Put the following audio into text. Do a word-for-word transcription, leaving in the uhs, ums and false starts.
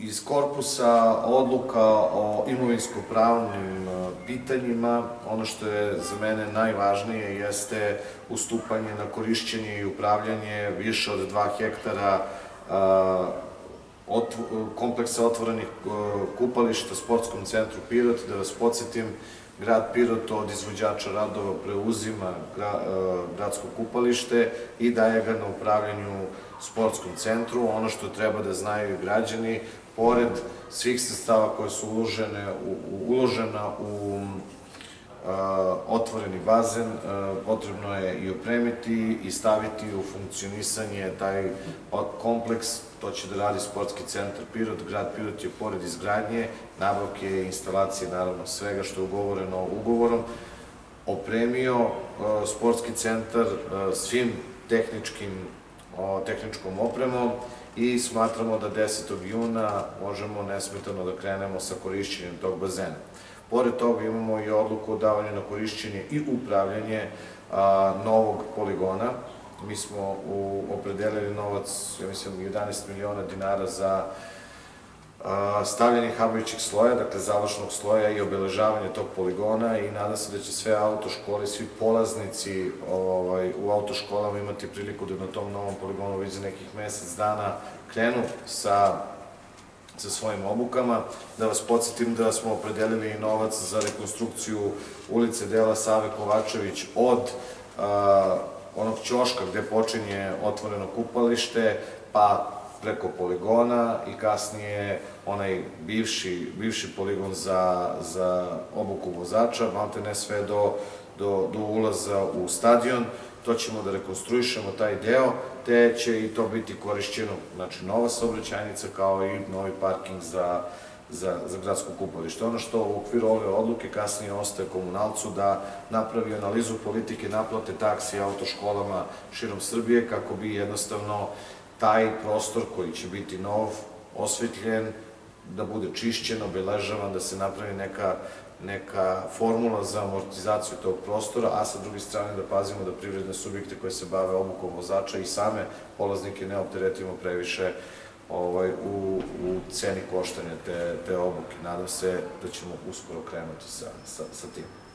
Iz korpusa odluka o imovinsko-pravnim pitanjima, ono što je za mene najvažnije jeste ustupanje na korišćenje i upravljanje više od dva hektara kompleksa otvorenih kupališta Sportskom centru Pirot. Da vas podsjetim, grad Pirot od izvođača radova preuzima gradsko kupalište i daje ga na upravljanju Sportskom centru. Ono što treba da znaju i građani, pored svih sredstava koje su uložena u otvoreni bazen, potrebno je i opremiti i staviti u funkcionisanje taj kompleks. To će da radi Sportski centar Pirot. Grad Pirot je pored izgradnje, nabavke i instalacije, naravno svega što je ugovoreno ugovorom, opremio Sportski centar svim tehničkom opremom i smatramo da desetog juna možemo nesmetano da krenemo sa korišćenjem tog bazena. Pored toga imamo i odluku o davanju na korišćenje i upravljanje novog poligona. Mi smo opredelili novac, ja mislim, jedanaest miliona dinara za stavljanje habajućeg sloja, dakle završnog sloja i obeležavanje tog poligona, i nadam se da će sve autoškole, svi polaznici u autoškolama imati priliku da na tom novom poligonu već za nekih mesec dana krenu sa sa svojim obukama. Da vas podsjetim da smo opredelili i novac za rekonstrukciju ulice dela Save Kovačević od onog ćoška gde počinje otvoreno kupalište, pa preko poligona i kasnije onaj bivši poligon za obuku vozača, maltene sve do ulaza u stadion. To ćemo da rekonstruišemo taj deo, te će i to biti korišćeno, znači nova saobraćajnica kao i novi parking za gradsko kupalište. Ono što u okviru ove odluke kasnije ostaje komunalcu da napravi analizu politike naplate taksi autoškolama širom Srbije, kako bi jednostavno taj prostor koji će biti nov, osvetljen, da bude čišćen, obeležavan, da se napravi neka neka formula za amortizaciju tog prostora, a sa druge strane da pazimo da privredne subjekte koje se bave obukom vozača i same polaznike ne opteretimo previše u ceni koštanja te obuke. Nadam se da ćemo uskoro krenuti sa tim.